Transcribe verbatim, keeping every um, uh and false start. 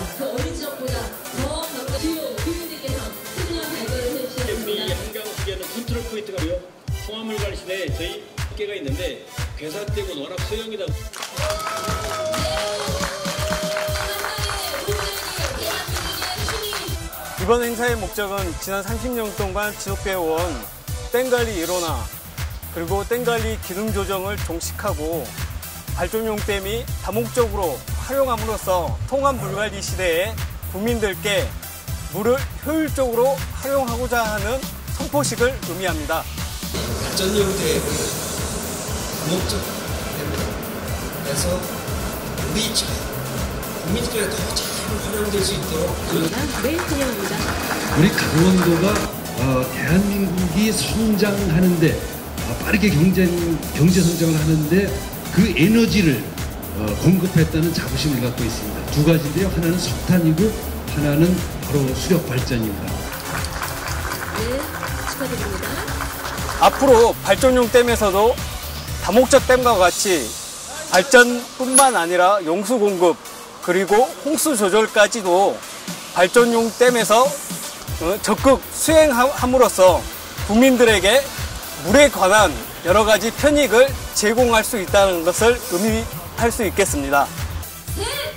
그 어느 지역보다 더 격한 주요 교육들께서 특별 발표를 해주셨습니다. 우리 한강시계는 컨트롤 포인트가요. 홍화물 관리 시대에 저희 학계가 있는데 괴산되고 워낙 소형이다. 이번 행사의 목적은 지난 삼십 년 동안 지속되어온 댐관리 일원화 그리고 댐관리 기능 조정을 종식하고 발전용 댐이 다목적으로 활용함으로써 통합 물관리 시대에 국민들께 물을 효율적으로 활용하고자 하는 선포식을 의미합니다. 발전용 댐은 다목적 댐입니다. 그래서 우리 차, 국민들께 더 잘 활용될 수 있도록 네, 환영합니다. 우리 강원도가 어, 대한민국이 성장하는데 어, 빠르게 경제, 경제 성장을 하는데 그 에너지를 어, 공급했다는 자부심을 갖고 있습니다. 두 가지인데요. 하나는 석탄이고 하나는 바로 수력 발전입니다. 네, 축하드립니다. 앞으로 발전용 댐에서도 다목적 댐과 같이 발전뿐만 아니라 용수 공급 그리고 홍수 조절까지도 발전용 댐에서 적극 수행함으로써 국민들에게 물에 관한 여러 가지 편익을 제공할 수 있다는 것을 의미할 수 있겠습니다. 네.